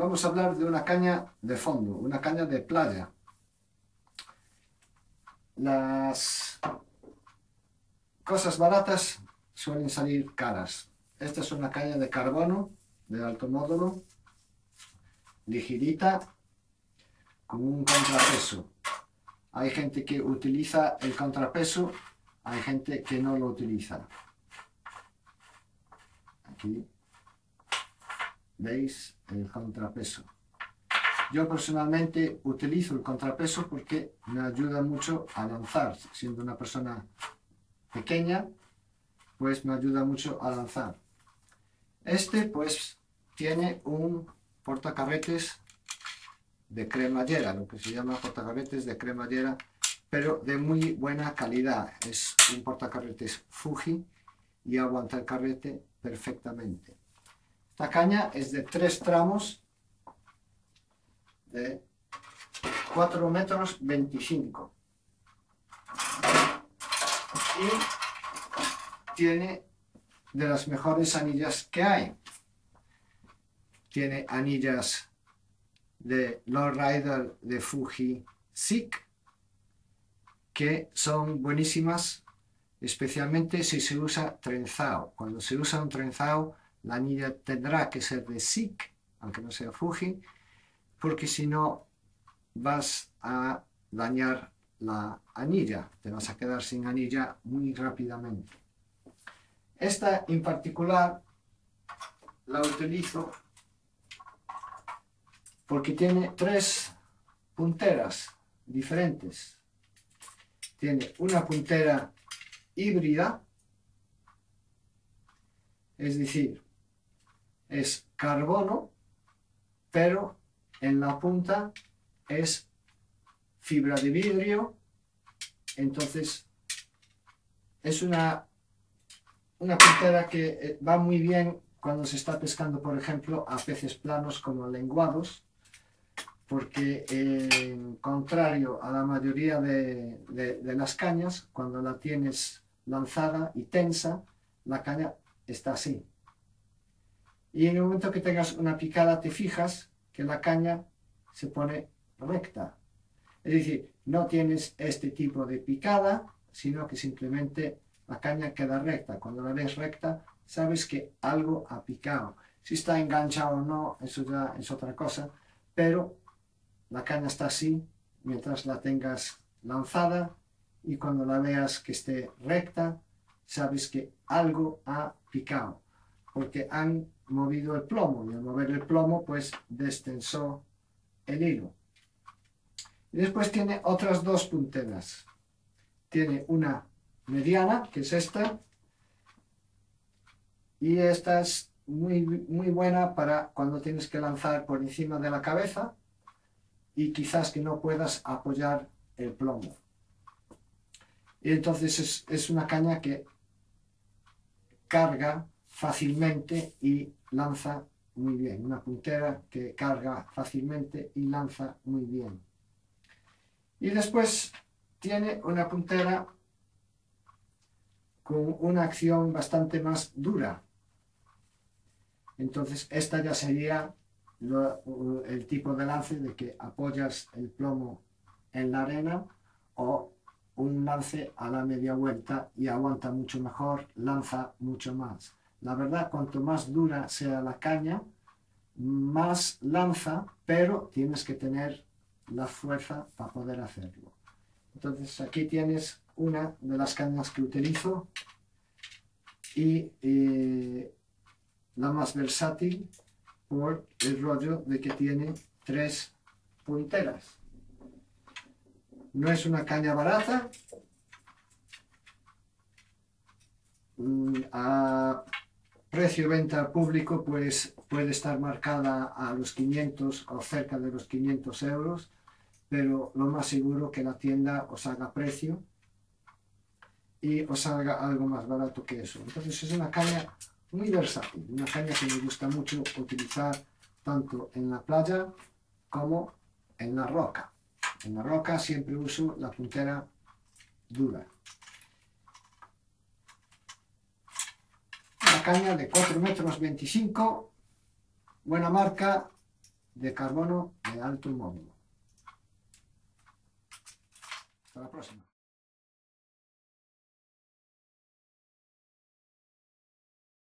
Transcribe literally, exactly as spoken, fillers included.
vamos a hablar de una caña de fondo, una caña de playa. Las cosas baratas suelen salir caras. Esta es una caña de carbono de alto módulo, ligerita, con un contrapeso. Hay gente que utiliza el contrapeso, hay gente que no lo utiliza. Aquí veis el contrapeso. Yo personalmente utilizo el contrapeso porque me ayuda mucho a lanzar. Siendo una persona pequeña, pues me ayuda mucho a lanzar. Este pues tiene un portacarretes de cremallera, lo que se llama portacarretes de cremallera, pero de muy buena calidad. Es un portacarretes Fuji y aguanta el carrete perfectamente. Esta caña es de tres tramos de cuatro metros veinticinco y tiene de las mejores anillas que hay. Tiene anillas de Lowrider de Fuji Sick, que son buenísimas, especialmente si se usa trenzado. Cuando se usa un trenzado, la anilla tendrá que ser de Sick, aunque no sea Fuji, porque si no vas a dañar la anilla, te vas a quedar sin anilla muy rápidamente. Esta en particular la utilizo porque tiene tres punteras diferentes. Tiene una puntera híbrida, es decir, es carbono, pero en la punta es fibra de vidrio. Entonces es una, una puntera que va muy bien cuando se está pescando, por ejemplo, a peces planos como lenguados, porque eh, contrario a la mayoría de, de, de las cañas, cuando la tienes lanzada y tensa, la caña está así. Y en el momento que tengas una picada te fijas que la caña se pone recta. Es decir, no tienes este tipo de picada, sino que simplemente la caña queda recta. Cuando la ves recta, sabes que algo ha picado. Si está enganchado o no, eso ya es otra cosa, pero la caña está así mientras la tengas lanzada, y cuando la veas que esté recta, sabes que algo ha picado, porque han movido el plomo, y al mover el plomo pues destensó el hilo. Y después tiene otras dos punteras. Tiene una mediana, que es esta, y esta es muy, muy buena para cuando tienes que lanzar por encima de la cabeza y quizás que no puedas apoyar el plomo. Y entonces es, es una caña que carga fácilmente y lanza muy bien. Una puntera que carga fácilmente y lanza muy bien. Y después tiene una puntera con una acción bastante más dura. Entonces esta ya sería lo, el tipo de lance de que apoyas el plomo en la arena, o un lance a la media vuelta y aguanta mucho mejor, lanza mucho más. La verdad, cuanto más dura sea la caña, más lanza, pero tienes que tener la fuerza para poder hacerlo. Entonces aquí tienes una de las cañas que utilizo, y eh, la más versátil por el rollo de que tiene tres punteras. No es una caña barata. A precio de venta al público pues puede estar marcada a los quinientos o cerca de los quinientos euros, pero lo más seguro que la tienda os haga precio y os salga algo más barato que eso. Entonces es una caña muy versátil, una caña que me gusta mucho utilizar tanto en la playa como en la roca. En la roca siempre uso la puntera dura. Una caña de cuatro metros veinticinco, buena marca, de carbono de alto módulo. Hasta la próxima.